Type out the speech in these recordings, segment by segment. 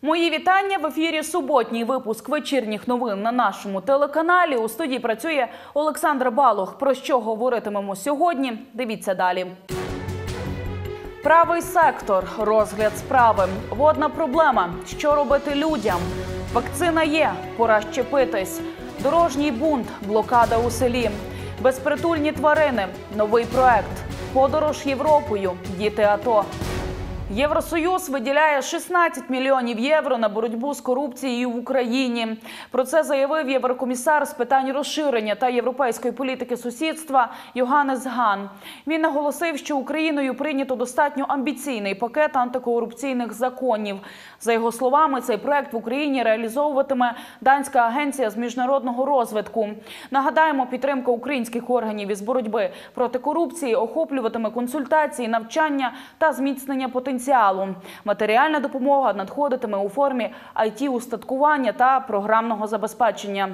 Мої вітання. В ефірі суботній випуск вечірніх новин на нашому телеканалі. У студії працює Олександра Балух. Про що говоритимемо сьогодні? Дивіться далі. Правий сектор. Розгляд справи. Водна проблема. Що робити людям? Вакцина є. Пора щепитись. Дорожній бунт. Блокада у селі. Безпритульні тварини. Новий проект. Подорож Європою. Діти АТО. Євросоюз виділяє 16 мільйонів євро на боротьбу з корупцією в Україні. Про це заявив єврокомісар з питань розширення та європейської політики сусідства Йоханнес Ган. Він наголосив, що Україною прийнято достатньо амбіційний пакет антикорупційних законів. За його словами, цей проект в Україні реалізовуватиме Данська агенція з міжнародного розвитку. Нагадаємо, підтримка українських органів із боротьби проти корупції охоплюватиме консультації, навчання та зміцнення потенціалу. Матеріальна допомога надходитиме у формі IT-устаткування та програмного забезпечення.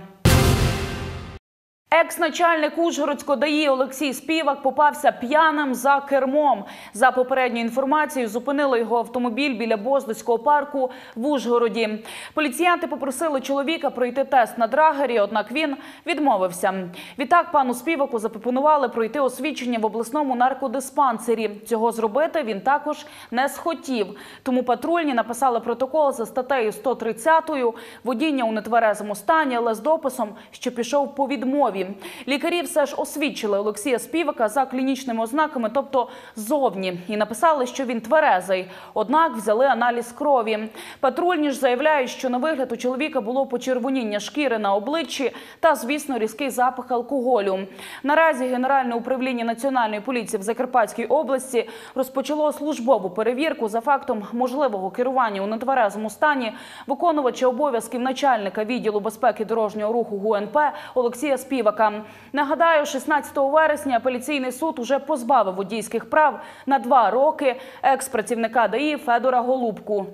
Екс-начальник Ужгородського ДАІ Олексій Співак попався п'яним за кермом. За попередньою інформацією, зупинили його автомобіль біля Боздоського парку в Ужгороді. Поліціянти попросили чоловіка пройти тест на драгері, однак він відмовився. Відтак пану Співаку запропонували пройти освідчення в обласному наркодиспансері. Цього зробити він також не схотів. Тому патрульні написали протокол за статтею 130 «Водіння у нетверезому стані», але з дописом, що пішов по відмові. Лікарі все ж освідчили Олексія Співака за клінічними ознаками, тобто зовні, і написали, що він тверезий. Однак взяли аналіз крові. Патрульні ж заявляють, що на вигляд у чоловіка було почервоніння шкіри на обличчі та, звісно, різкий запах алкоголю. Наразі Генеральне управління Національної поліції в Закарпатській області розпочало службову перевірку за фактом можливого керування у нетверезому стані виконувача обов'язків начальника відділу безпеки дорожнього руху ГУНП Олексія Співака. Нагадаю, 16 вересня апеляційний суд уже позбавив водійських прав на 2 роки екс-працівника ДАІ Федора Голубку.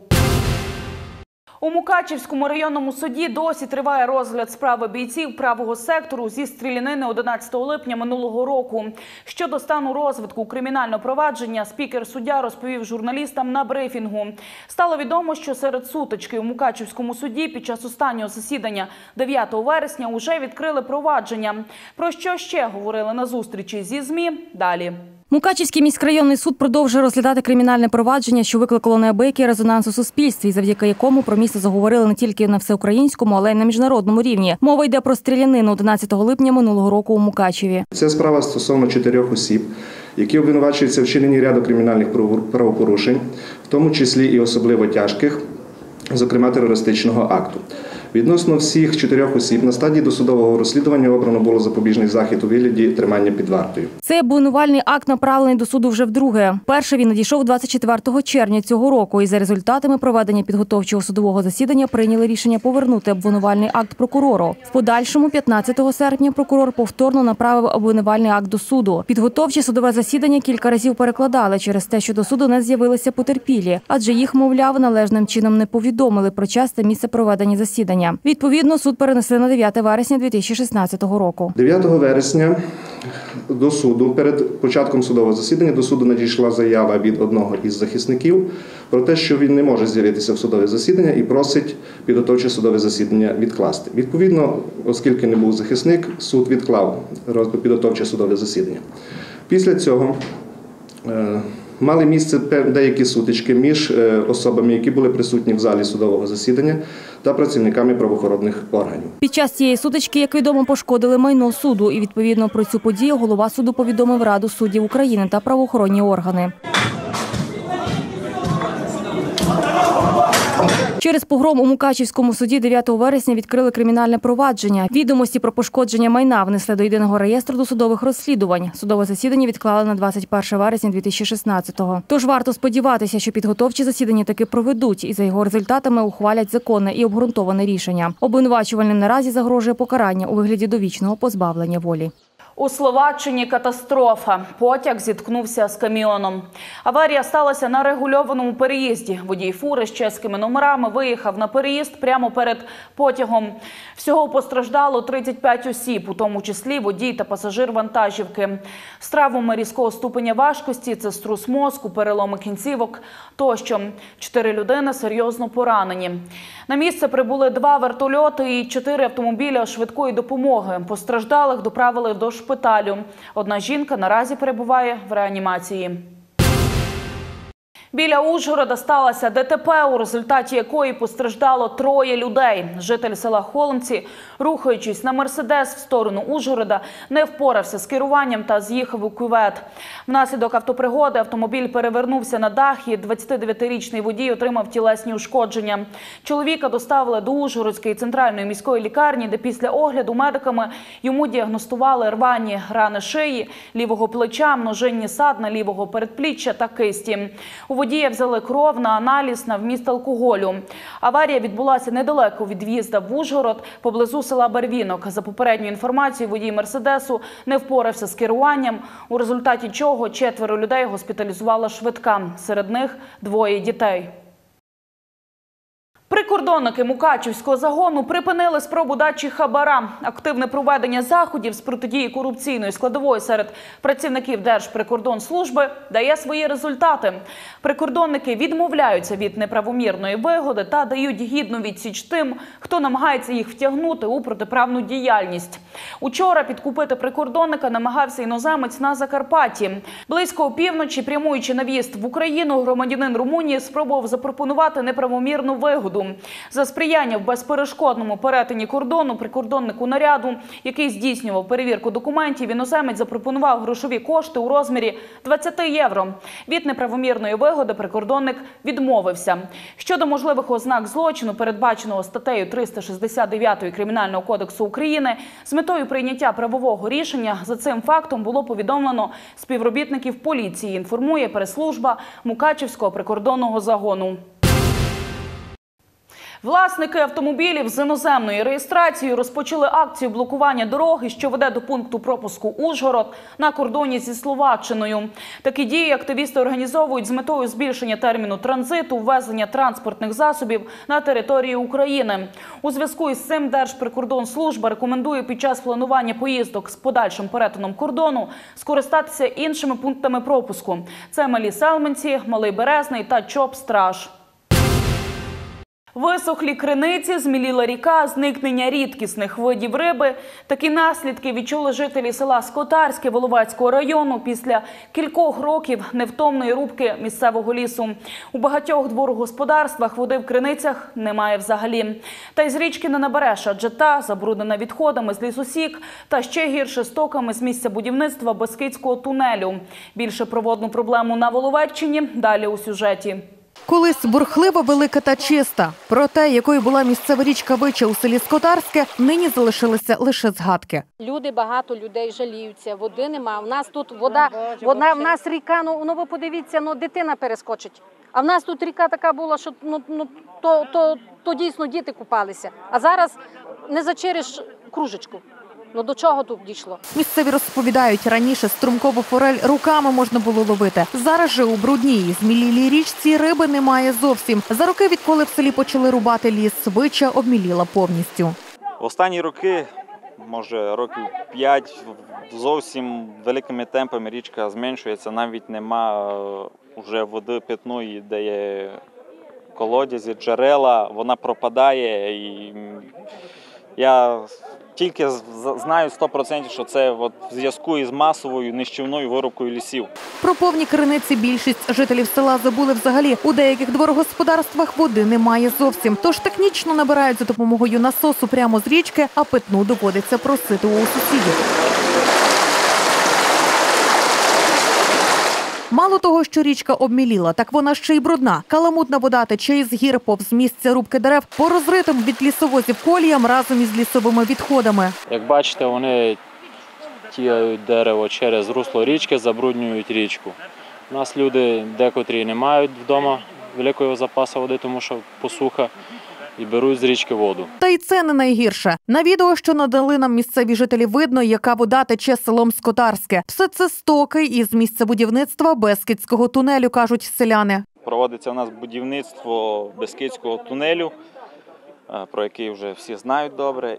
У Мукачівському районному суді досі триває розгляд справи бійців правого сектору зі стрілянини 11 липня минулого року. Щодо стану розвитку кримінального провадження, спікер-суддя розповів журналістам на брифінгу. Стало відомо, що серед сутички у Мукачівському суді під час останнього засідання 9 вересня уже відкрили провадження. Про що ще говорили на зустрічі зі ЗМІ? Далі. Мукачівський міськрайонний суд продовжує розглядати кримінальне провадження, що викликало неабиякий резонанс у суспільстві, завдяки якому про місце заговорили не тільки на всеукраїнському, але й на міжнародному рівні. Мова йде про стрілянину 11 липня минулого року у Мукачеві. Це справа стосовно 4 осіб, які обвинувачуються в вчиненні ряду кримінальних правопорушень, в тому числі і особливо тяжких, зокрема терористичного акту. Відносно всіх 4 осіб на стадії досудового розслідування обрано було запобіжний захід у вигляді тримання під вартою. Цей обвинувальний акт направлений до суду вже вдруге. Перший він надійшов 24 червня цього року, і за результатами проведення підготовчого судового засідання прийняли рішення повернути обвинувальний акт прокурору. В подальшому, 15 серпня, прокурор повторно направив обвинувальний акт до суду. Підготовче судове засідання кілька разів перекладали через те, що до суду не з'явилися потерпілі, адже їх, мовляв, належним чином не повідомили про час та місце проведення засідання. Відповідно, суд перенесли на 9 вересня 2016 року. 9 вересня до суду, перед початком судового засідання, до суду надійшла заява від одного із захисників про те, що він не може з'явитися в судове засідання і просить підготовче судове засідання відкласти. Відповідно, оскільки не був захисник, суд відклав підготовче судове засідання. Після цього мали місце деякі сутички між особами, які були присутні в залі судового засідання, та працівниками правоохоронних органів. Під час цієї сутички, як відомо, пошкодили майно суду, і відповідно про цю подію голова суду повідомив Раду суддів України та правоохоронні органи. Через погром у Мукачівському суді 9 вересня відкрили кримінальне провадження. Відомості про пошкодження майна внесли до єдиного реєстру досудових розслідувань. Судове засідання відклали на 21 вересня 2016-го. Тож варто сподіватися, що підготовчі засідання таки проведуть і за його результатами ухвалять законне і обґрунтоване рішення. Обвинувачувальним наразі загрожує покарання у вигляді довічного позбавлення волі. У Словаччині катастрофа. Потяг зіткнувся з каміоном. Аварія сталася на регульованому переїзді. Водій фури з чеськими номерами виїхав на переїзд прямо перед потягом. Всього постраждало 35 осіб, у тому числі водій та пасажир вантажівки. З травмами різкого ступеня важкості – це струс мозку, переломи кінцівок тощо. 4 людини серйозно поранені. На місце прибули 2 вертольоти і 4 автомобіля швидкої допомоги. Постраждалих доправили до шпиталю. Одна жінка наразі перебуває в реанімації. Біля Ужгорода сталося ДТП, у результаті якої постраждало 3 людей. Житель села Холмці, рухаючись на «Мерседес» в сторону Ужгорода, не впорався з керуванням та з'їхав у кювет. Внаслідок автопригоди автомобіль перевернувся на дах і 29-річний водій отримав тілесні ушкодження. Чоловіка доставили до Ужгородської центральної міської лікарні, де після огляду медиками йому діагностували рвані рани шиї, лівого плеча, множинні садна лівого передпліччя та кисті. У водія взяли кров на аналіз на вміст алкоголю. Аварія відбулася недалеко від в'їзда в Ужгород, поблизу села Барвінок. За попередньою інформацією, водій «Мерседесу» не впорався з керуванням, у результаті чого 4 людей госпіталізувала швидка. Серед них 2 дітей. Прикордонники Мукачівського загону припинили спробу дачі хабара. Активне проведення заходів з протидії корупційної складової серед працівників Держприкордонслужби дає свої результати. Прикордонники відмовляються від неправомірної вигоди та дають гідну відсіч тим, хто намагається їх втягнути у протиправну діяльність. Учора підкупити прикордонника намагався іноземець на Закарпатті. Близько опівночі, прямуючи на в'їзд в Україну, громадянин Румунії спробував запропонувати неправомірну вигоду. За сприяння в безперешкодному перетині кордону прикордоннику наряду, який здійснював перевірку документів, іноземець запропонував грошові кошти у розмірі 20 євро. Від неправомірної вигоди прикордонник відмовився. Щодо можливих ознак злочину, передбаченого статтею 369 Кримінального кодексу України, з метою прийняття правового рішення за цим фактом було повідомлено співробітників поліції, інформує прес-служба Мукачівського прикордонного загону. Власники автомобілів з іноземною реєстрацією розпочали акцію блокування дороги, що веде до пункту пропуску Ужгород на кордоні зі Словаччиною. Такі дії активісти організовують з метою збільшення терміну транзиту, ввезення транспортних засобів на територію України. У зв'язку із цим Держприкордонслужба рекомендує під час планування поїздок з подальшим перетином кордону скористатися іншими пунктами пропуску. Це Малі Селменці, Малий Березний та Чоп-Страж. Висохлі криниці, зміліла ріка, зникнення рідкісних видів риби. Такі наслідки відчули жителі села Скотарське Воловецького району після кількох років невтомної рубки місцевого лісу. У багатьох дворогосподарствах води в криницях немає взагалі. Та й з річки не набереш, адже та забруднена відходами з лісосік та ще гірше стоками з місця будівництва Бескидського тунелю. Більше про водну проблему на Воловеччині далі у сюжеті. Колись бурхлива, велика та чиста. Про те, якою була місцева річка Вича у селі Скотарське, нині залишилися лише згадки. Багато людей жаліються, води нема. У нас тут вода, в нас ріка, ви подивіться, дитина перескочить. А в нас тут ріка така була, що то дійсно діти купалися. А зараз не зачериш кружечку. До чого тут дійшло? Місцеві розповідають, раніше струмкову форель руками можна було ловити. Зараз же у брудній, змілілій річці риби немає зовсім. За роки, відколи в селі почали рубати ліс, Вича обміліла повністю. В останні роки, може років 5, зовсім великими темпами річка зменшується. Навіть нема вже води питної, де є колодязі, джерела, вона пропадає. І я тільки знаю 100%, що це в зв'язку із масовою нищівною вирубкою лісів. Про повні криниці більшість жителів села забули взагалі. У деяких дворогосподарствах води немає зовсім. Тож технічно набирають за допомогою насосу прямо з річки, а питну доводиться просити у сусідів. Мало того, що річка обміліла, так вона ще й брудна. Каламутна вода тече із гір повз місця рубки дерев по розритим від лісовозів коліям разом із лісовими відходами. Як бачите, вони тігають дерево через русло річки, забруднюють річку. У нас люди декотрі не мають вдома великого запасу води, тому що посуха. і беруть з річки воду. Та й це не найгірше. На відео, що надали нам місцеві жителі, видно, яка вода тече селом Скотарське. Все це стоки із місця будівництва Бескидського тунелю, кажуть селяни. Проводиться у нас будівництво Бескидського тунелю, про який вже всі знають добре,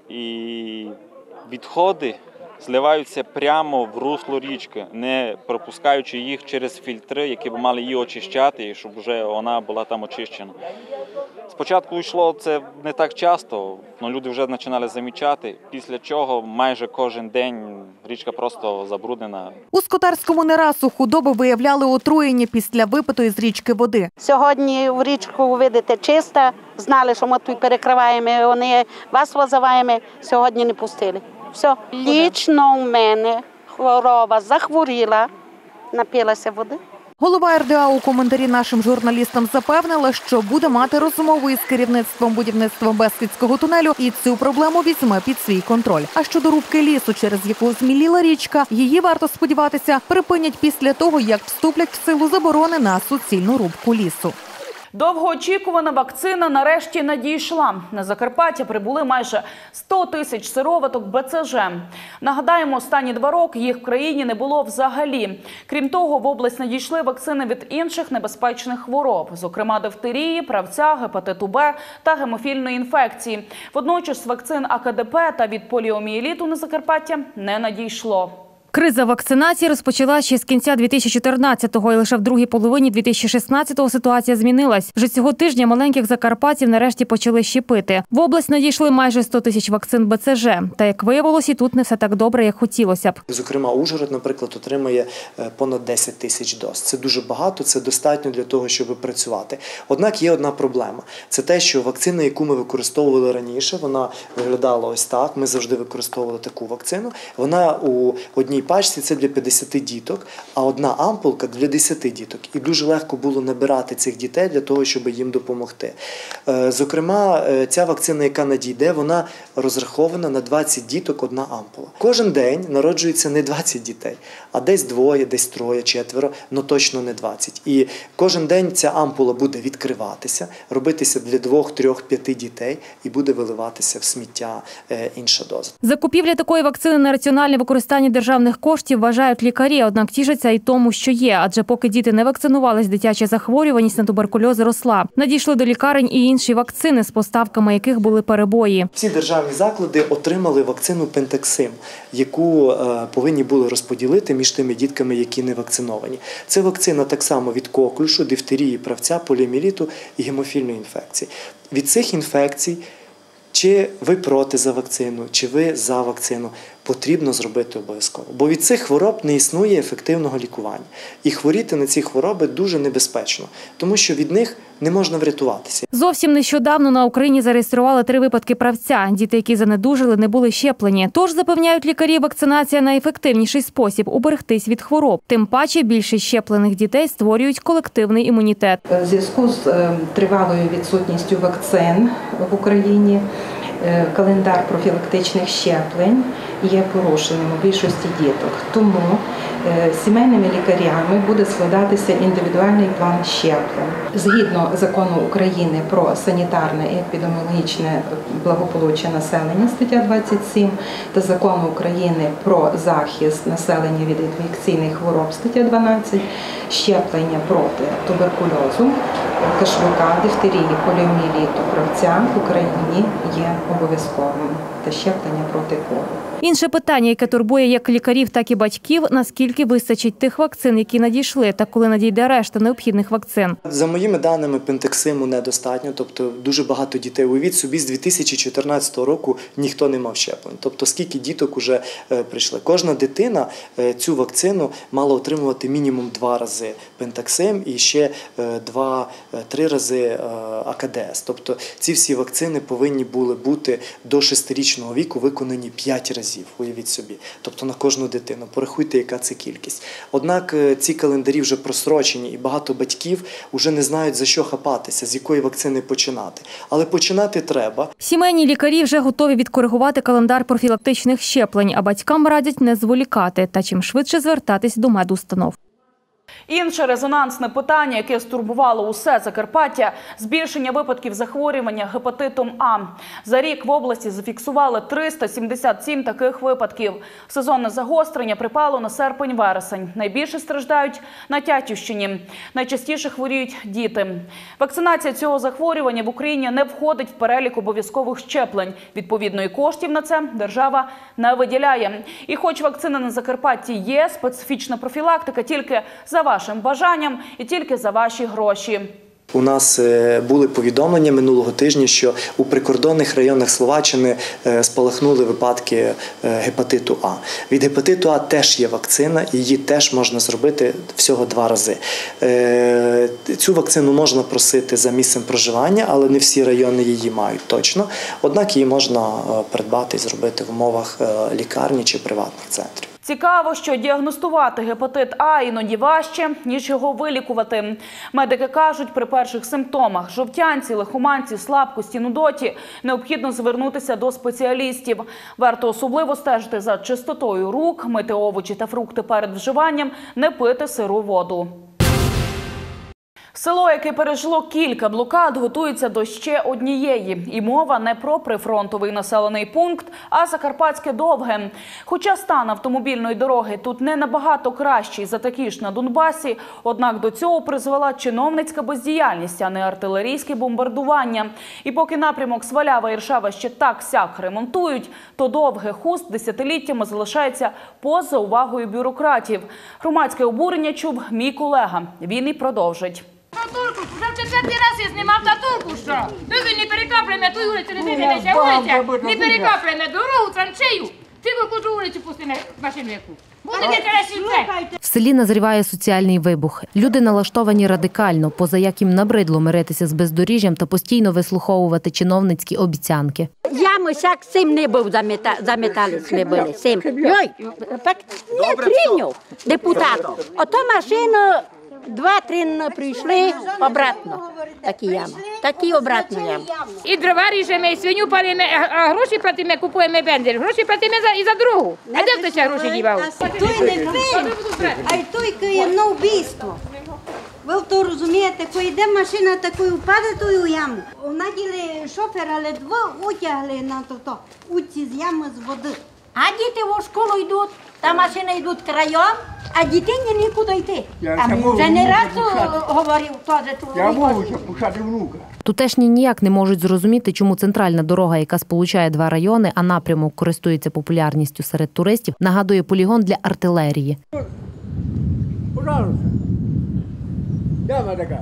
і відходи зливаються прямо в русло річки, не пропускаючи їх через фільтри, які б мали її очищати, і щоб вже вона була там очищена. Спочатку йшло це не так часто, але люди вже починали замічати, після чого майже кожен день річка просто забруднена. У Скотарському не раз у худоби виявляли отруєння після випитої з річки води. Сьогодні в річку, видите, чиста, знали, що ми тут перекриваємо, вони вас визиваємо, сьогодні не пустили. Все. Лічно у мене хвороба захворіла, напилася води. Голова РДА у коментарі нашим журналістам запевнила, що буде мати розмову із керівництвом будівництва Бескидського тунелю і цю проблему візьме під свій контроль. А щодо рубки лісу, через яку зміліла річка, її, варто сподіватися, припинять після того, як вступлять в силу заборони на суцільну рубку лісу. Довгоочікувана вакцина нарешті надійшла. На Закарпаття прибули майже 100 тисяч сироваток БЦЖ. Нагадаємо, останні 2 роки їх в країні не було взагалі. Крім того, в область надійшли вакцини від інших небезпечних хвороб, зокрема дифтерії, правця, гепатиту Б та гемофільної інфекції. Водночас вакцин АКДП та від поліомієліту на Закарпаття не надійшло. Криза вакцинації розпочалася ще з кінця 2014-го, і лише в другій половині 2016-го ситуація змінилась. Вже цього тижня маленьких закарпатців нарешті почали щепити. В область надійшли майже 100 тисяч вакцин БЦЖ. Та, як виявилось, і тут не все так добре, як хотілося б. Зокрема, Ужгород, наприклад, отримає понад 10 тисяч доз. Це дуже багато, це достатньо для того, щоб працювати. Однак є одна проблема. Це те, що вакцина, яку ми використовували раніше, вона виглядала ось так. Ми завжди використовували таку вакцину. Вона у одній пачці це для 50 діток, а одна ампулка для 10 діток. І дуже легко було набирати цих дітей для того, щоб їм допомогти. Зокрема, ця вакцина, яка надійде, вона розрахована на 20 діток, одна ампула. Кожен день народжується не 20 дітей, а десь 2, десь 3, 4, але точно не 20. І кожен день ця ампула буде відкриватися, робитися для 2, 3, 5 дітей і буде виливатися в сміття інша доза. Закупівля такої вакцини на раціональне використання державних коштів вважають лікарі, однак тішаться і тому, що є. Адже поки діти не вакцинувались, дитяча захворюваність на туберкульоз росла. Надійшли до лікарень і інші вакцини, з поставками яких були перебої. Всі державні заклади отримали вакцину Пентаксим, яку повинні були розподілити між тими дітками, які не вакциновані. Це вакцина так само від коклюшу, дифтерії, правця, поліомієліту і гемофільної інфекції. Від цих інфекцій, чи ви проти за вакцину, чи ви за вакцину, потрібно зробити обов'язково. Бо від цих хвороб не існує ефективного лікування. І хворіти на ці хвороби дуже небезпечно, тому що від них не можна врятуватися. Зовсім нещодавно на Україні зареєстрували 3 випадки правця. Діти, які занедужили, не були щеплені. Тож, запевняють лікарі, вакцинація – найефективніший спосіб уберегтись від хвороб. Тим паче, більшість щеплених дітей створюють колективний імунітет. В зв'язку з тривалою відсутністю вакцин в Україні календар профілактичних щеплень є порушеним у більшості діток. Тому сімейними лікарями буде складатися індивідуальний план щеплень. Згідно закону України про санітарне і епідеміологічне благополуччя населення, стаття 27, та закону України про захист населення від інфекційних хвороб, стаття 12, щеплення проти туберкульозу, кашлюка, дифтерії, поліомієліту, правця в Україні є обов'язковим та щеплення проти кору. Інше питання, яке турбує як лікарів, так і батьків – наскільки вистачить тих вакцин, які надійшли, та коли надійде решта необхідних вакцин. За моїми даними, Пентаксиму недостатньо, тобто дуже багато дітей. Уявіть собі, з 2014 року ніхто не мав щеплень. Тобто скільки діток вже прийшли. Кожна дитина цю вакцину мала отримувати мінімум 2 рази Пентаксим і ще 2-3 рази АКДС. Тобто ці всі вакцини повинні були бути до 6-річного віку виконані 5 разів. Уявіть собі. Тобто на кожну дитину. Порахуйте, яка це кількість. Однак ці календарі вже просрочені і багато батьків вже не знають, за що хапатися, з якої вакцини починати. Але починати треба. Сімейні лікарі вже готові відкоригувати календар профілактичних щеплень, а батькам радять не зволікати та чим швидше звертатись до медустанов. Інше резонансне питання, яке стурбувало усе Закарпаття – збільшення випадків захворювання гепатитом А. За рік в області зафіксували 377 таких випадків. Сезонне загострення припало на серпень-вересень. Найбільше страждають на Тячівщині. Найчастіше хворіють діти. Вакцинація цього захворювання в Україні не входить в перелік обов'язкових щеплень. Відповідно, і коштів на це держава не виділяє. І хоч вакцина на Закарпатті є, специфічна профілактика тільки за вашим бажанням і тільки за ваші гроші. У нас були повідомлення минулого тижня, що у прикордонних районах Словаччини спалахнули випадки гепатиту А. Від гепатиту А теж є вакцина, її теж можна зробити всього 2 рази. Цю вакцину можна просити за місцем проживання, але не всі райони її мають точно. Однак її можна придбати і зробити в умовах лікарні чи приватних центрів. Цікаво, що діагностувати гепатит А іноді важче, ніж його вилікувати. Медики кажуть, при перших симптомах – жовтянці, лихоманці, слабкості, нудоті – необхідно звернутися до спеціалістів. Варто особливо стежити за чистотою рук, мити овочі та фрукти перед вживанням, не пити сиру воду. Село, яке пережило кілька блокад, готується до ще однієї. І мова не про прифронтовий населений пункт, а Закарпатське Довге. Хоча стан автомобільної дороги тут не набагато кращий за такі ж на Донбасі, однак до цього призвела чиновницька бездіяльність, а не артилерійське бомбардування. І поки напрямок Свалява-Іршава ще так-сяк ремонтують, то Довге Хуст десятиліттями залишається поза увагою бюрократів. Громадське обурення чув мій колега. Він і продовжить. Татульку, вже в 4-й раз я знімав татульку, що? Люди не перекапляємо ту вулицю, не дивитися, вулиця, не перекапляємо дорогу, траншею. Тільки кожу вулицю пусти на машину яку. Буде не красиве. В селі назріває соціальний вибух. Люди налаштовані радикально, поза як їм набридло миритися з бездоріжжям та постійно вислуховувати чиновницькі обіцянки. Ями всяк цим не був заметали ми були. Цим. Йой, так не прийняв депутат. Ото машину 2-3 прийшли обратно. Такі ями. Такі обратно ями. І дрова ріжемо, і свиню палимо, а гроші платимо, купуємо бензин. Гроші платимо і за другу. А де хтось гроші дівав? Той не винен, а й той є на вбивство. Ви то розумієте, коли йде машина такою впаде тою яму. Наділи шофера, але 2 утягли на то, утці з ями з води. А діти в школу йдуть, та машини йдуть краєм, а дитині нікуди йти. А ми вже не раз говорив теж. Я можу пушати внука. Тутешні ніяк не можуть зрозуміти, чому центральна дорога, яка сполучає 2 райони, а напрямок користується популярністю серед туристів, нагадує полігон для артилерії. Пожалуйста. Яма така.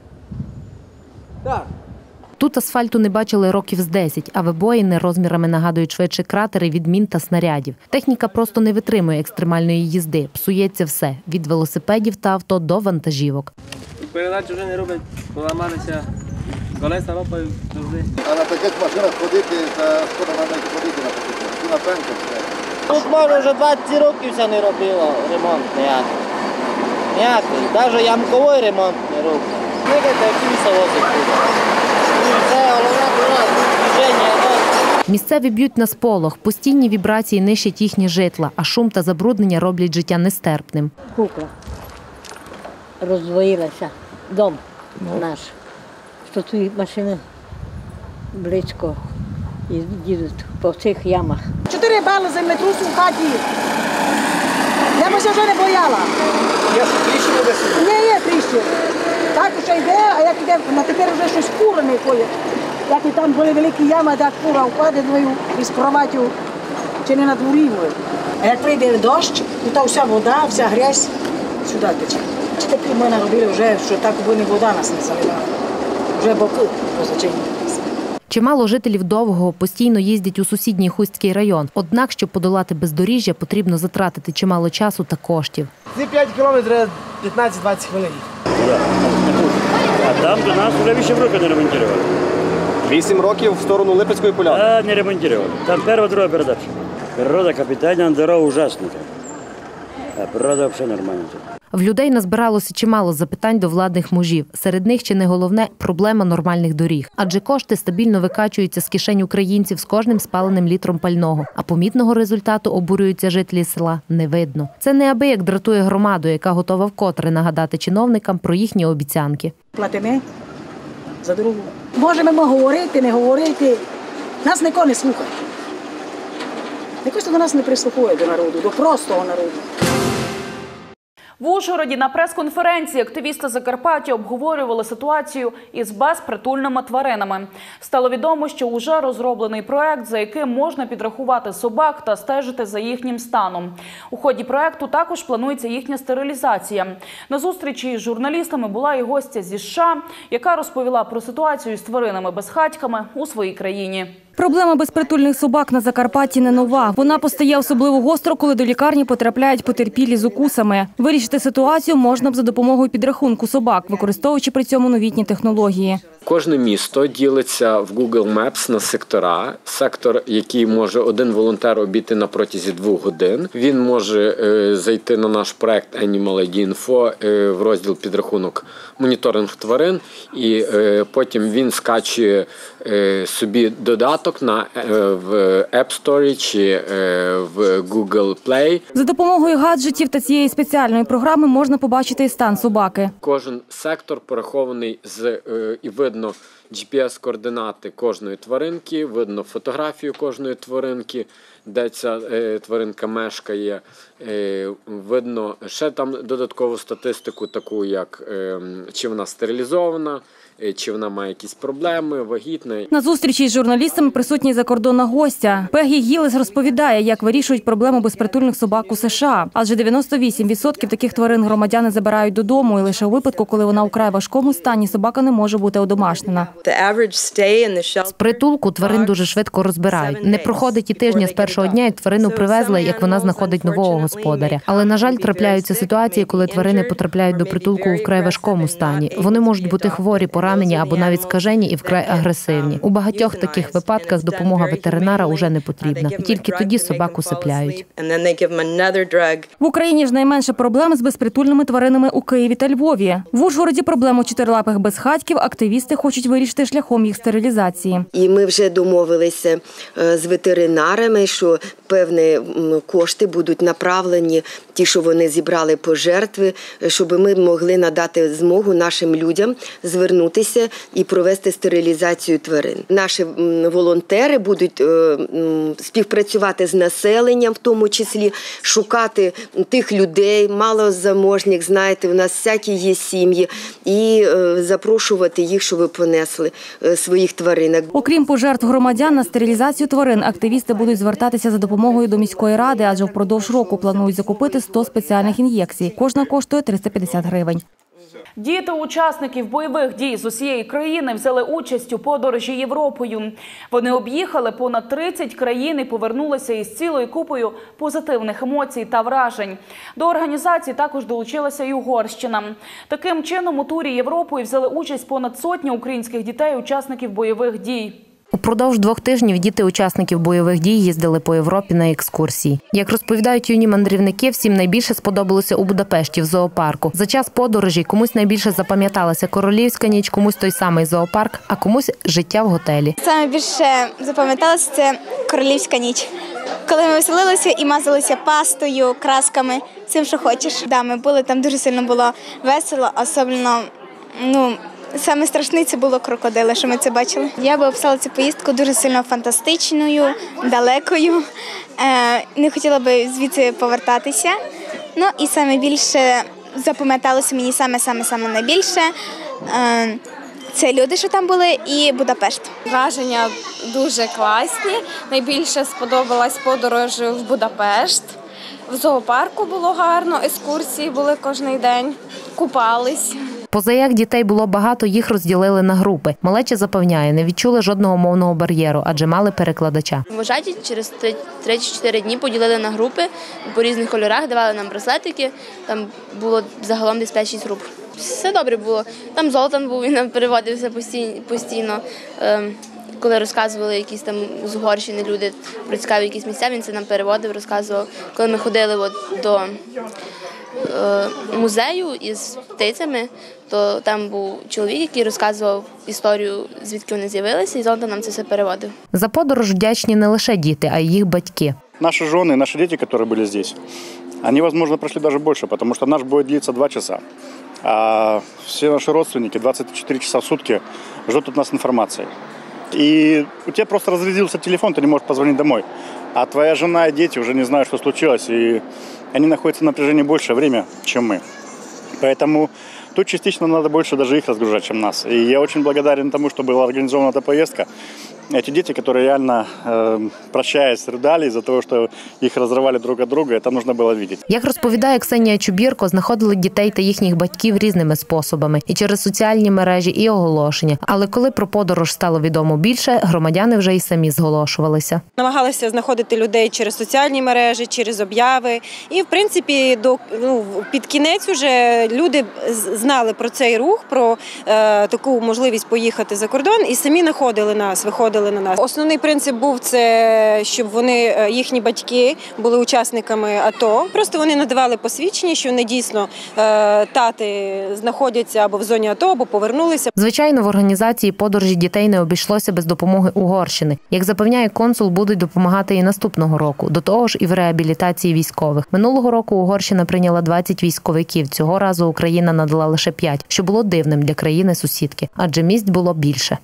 Так. Тут асфальту не бачили років з 10, а вибоїни розмірами нагадують швидше кратери від мін та снарядів. Техніка просто не витримує екстремальної їзди. Псується все – від велосипедів та авто до вантажівок. Передачі вже не роблять, поламалися колеса, лопають завжди. А на таких машинах ходити, та скоро нам не ходити на таких. Ти на пенку. Тут може вже 20 років це не робило ремонт ніякий. Ніякий. Навіть ямковий ремонт не робить. Никайте, які все возить тут. Це головна дорога, движення. Місцеві б'ють на сполох, постійні вібрації нищать їхні житла, а шум та забруднення роблять життя нестерпним. Кукла роздвоїлася, дом наш, що тут машини близько їдуть по цих ямах. 4 бали землетрусу в хаті. Я б вже не бояла. Є тріщини десь? Не є тріщини. Так ще йде, а як йде, тепер вже щось кура не ходить. Як і там були великі ями, так кура впаде із кроватю чи не на дворі. А як прийде дощ, і та вся вода, вся грязь сюди тече. Чи такі ми наробили вже, що так би вода нас не заливала. Вже боки позачинені. Чимало жителів Довгого постійно їздять у сусідній Хустський район. Однак, щоб подолати бездоріжжя, потрібно затратити чимало часу та коштів. Ці 5 кілометрів 15-20 хвилин. А там до нас вже 8 років не ремонтували. 8 років в сторону Липецької поляни? Так, не ремонтували. Там перша, друга передача. Природа капітальна, дорога ужасна. А природа взагалі нормальна. В людей назбиралося чимало запитань до владних мужів. Серед них чи не головне – проблема нормальних доріг. Адже кошти стабільно викачуються з кишень українців з кожним спаленим літром пального. А помітного результату, обурюються жителі села, не видно. Це неабияк дратує громаду, яка готова вкотре нагадати чиновникам про їхні обіцянки. Платимо за дорогу. Можемо говорити, не говорити. Нас ніхто не слухає. Ніхто до нас не прислухає, до народу, до простого народу. В Ужгороді на прес-конференції активісти Закарпаття обговорювали ситуацію із безпритульними тваринами. Стало відомо, що уже розроблений проект, за яким можна підрахувати собак та стежити за їхнім станом. У ході проекту також планується їхня стерилізація. На зустрічі з журналістами була і гостя зі США, яка розповіла про ситуацію з тваринами-безхатьками у своїй країні. Проблема безпритульних собак на Закарпатті не нова. Вона постає особливо гостро, коли до лікарні потрапляють потерпілі з укусами. Вирішити ситуацію можна б за допомогою підрахунку собак, використовуючи при цьому новітні технології. Кожне місто ділиться в Google Maps на сектора. Сектор, який може один волонтер обійти на протязі 2 годин. Він може зайти на наш проект Animal ID Info в розділ підрахунок моніторинг тварин, і потім він скачує собі додаток в App Store чи в Google Play. За допомогою гаджетів та цієї спеціальної програми можна побачити і стан собаки. Кожен сектор порахований і видно GPS-координати кожної тваринки, видно фотографію кожної тваринки, де ця тваринка мешкає. Видно ще там додаткову статистику, таку як чи вона стерилізована, чи вона має якісь проблеми, вагітна. На зустрічі з журналістами присутній закордонна гостя. Пегі Гілес розповідає, як вирішують проблему безпритульних собак у США. Адже 98% таких тварин громадяни забирають додому, і лише у випадку, коли вона у край важкому стані, собака не може бути одомашнена. З притулку тварин дуже швидко розбирають. Не проходить і тижня з першого дня, як тварину привезли, як вона знаходить нового господаря. Але, на жаль, трапляються ситуації, коли тварини потрапляють до притулку у вкрай важкому стані. Вони можуть бути хворі, поранені або навіть скажені і вкрай агресивні. У багатьох таких випадках допомога ветеринара уже не потрібна. І тільки тоді собаку сипляють. В Україні ж найменше проблем з безпритульними тваринами у Києві та Львові. В Ужгороді проблему чотирилапих безхатьків активісти хочуть вирішити шляхом їх стерилізації. І ми вже домовилися з ветеринарами, що певні кошти будуть направлені, ті, що вони зібрали пожертви, щоб ми могли надати змогу нашим людям звернутися і провести стерилізацію тварин. Наші волонтери будуть співпрацювати з населенням, в тому числі шукати тих людей, малозаможних, знаєте, у нас всякі є сім'ї, і запрошувати їх, щоб понесли своїх тваринок. Окрім пожертв громадян, на стерилізацію тварин активісти будуть звертатися за допомогою до міської ради, адже впродовж року планують закупити 100 спеціальних ін'єкцій. Кожна коштує 350 гривень. Діти учасників бойових дій з усієї країни взяли участь у подорожі Європою. Вони об'їхали понад 30 країн і повернулися із цілою купою позитивних емоцій та вражень. До організації також долучилася і Угорщина. Таким чином, у турі Європою взяли участь понад 100 українських дітей-учасників бойових дій. Упродовж 2 тижнів діти учасників бойових дій їздили по Європі на екскурсії. Як розповідають юні мандрівники, всім найбільше сподобалося у Будапешті, в зоопарку. За час подорожі комусь найбільше запам'яталася королівська ніч, комусь той самий зоопарк, а комусь життя в готелі. Саме більше запам'яталося це королівська ніч. Коли ми веселилися і мазалися пастою, красками, цим, що хочеш. Да, ми були, там дуже сильно було весело, особливо, саме страшне це було крокодили, що ми це бачили. Я би описала цю поїздку дуже сильно фантастичною, далекою. Не хотіла би звідси повертатися. Ну і саме більше запам'яталося мені саме найбільше. Це люди, що там були, і Будапешт. Враження дуже класні. Найбільше сподобалась подорож в Будапешт. В зоопарку було гарно, екскурсії були кожен день, купались. Позаяк дітей було багато, їх розділили на групи. Малеча запевняє, не відчули жодного мовного бар'єру, адже мали перекладача. Вважаті через 3-4 дні поділили на групи по різних кольорах, давали нам браслетики, там було загалом десь 5-6 груп. Все добре було. Там Золотан був, він нам переводився постійно. коли розказували якісь там з Угорщини люди про цікаві якісь місця, він це нам переводив, розказував. Коли ми ходили до музею із птицями, то там був чоловік, який розказував історію, звідки вони з'явилися, і Золтан нам це все переводив. За подорож вдячні не лише діти, а й їх батьки. Наши жены, наши дети, которые были здесь, они, возможно, прошли даже больше, потому что наш бой длится 2 часа. А все наши родственники 24 часа в сутки ждут от нас информации. И у тебя просто разрядился телефон, ты не можешь позвонить домой. А твоя жена и дети уже не знают, что случилось, и они находятся в напряжении большее время, чем мы. Поэтому тут частично надо больше даже их разгружать, чем нас. И я очень благодарен тому, что была организована эта поездка. Эти дети, которые реально, прощаясь, рыдали из-за того, что їх розривали друг від друга, це потрібно було бачити. Як розповідає Ксенія Чубірко, знаходили дітей та їхніх батьків різними способами. І через соціальні мережі, і оголошення. Але коли про подорож стало відомо більше, громадяни вже й самі зголошувалися. Намагалися знаходити людей через соціальні мережі, через обяви. І, в принципі, під кінець уже люди знали про цей рух, про таку можливість поїхати за кордон і самі знаходили нас, виходили на нас. Основний принцип був це, щоб їхні батьки були учасниками АТО. Просто вони надавали посвідчення, що вони дійсно тати знаходяться або в зоні АТО, або повернулися. Звичайно, в організації подорожі дітей не обійшлося без допомоги Угорщини. Як запевняє консул, будуть допомагати і наступного року. До того ж і в реабілітації військових. Минулого року Угорщина прийняла 20 військовиків. Цього разу Україна надала лише 5, що було дивним для країни-сусідки, адже місць було більше.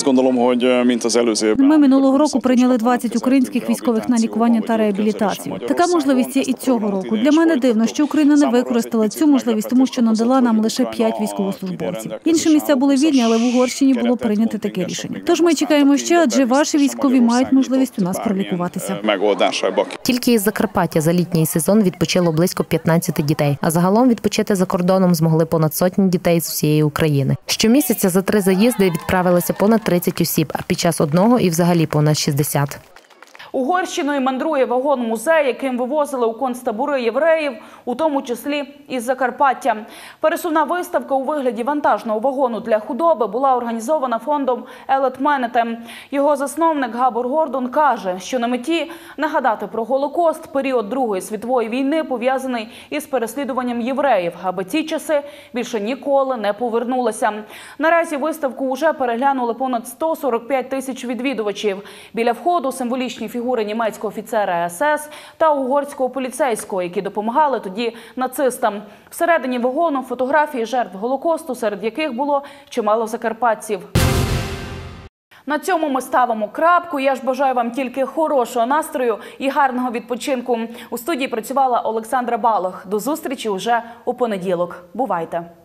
Ми минулого року прийняли 20 українських військових на лікування та реабілітацію. Така можливість є і цього року. Для мене дивно, що Україна не використала цю можливість, тому що надала нам лише 5 військовослужбовців. Інші місця були вільні, але в Угорщині було прийнято таке рішення. Тож ми чекаємо ще, адже ваші військові мають можливість у нас пролікуватися. Тільки із Закарпаття за літній сезон відпочило близько 15 дітей, а загалом відпочити за кордоном змогли понад сотні дітей з усієї України. Щомісяця за 3 заїзди відправилися понад 30 осіб, а під час одного і взагалі понад 60. Угорщиною мандрує вагон-музей, яким вивозили у концтабори євреїв, у тому числі із Закарпаття. Пересувна виставка у вигляді вантажного вагону для худоби була організована фондом Елет Менете. Його засновник Габор Гордон каже, що на меті нагадати про Голокост, період Другої світової війни, пов'язаний із переслідуванням євреїв, аби ці часи більше ніколи не повернулися. Наразі виставку вже переглянули понад 145 тисяч відвідувачів. Біля входу символічні фігури німецького офіцера СС та угорського поліцейського, які допомагали тоді нацистам. Всередині вагону фотографії жертв Голокосту, серед яких було чимало закарпатців. На цьому ми ставимо крапку. Я ж бажаю вам тільки хорошого настрою і гарного відпочинку. У студії працювала Олександра Балох. До зустрічі уже у понеділок. Бувайте!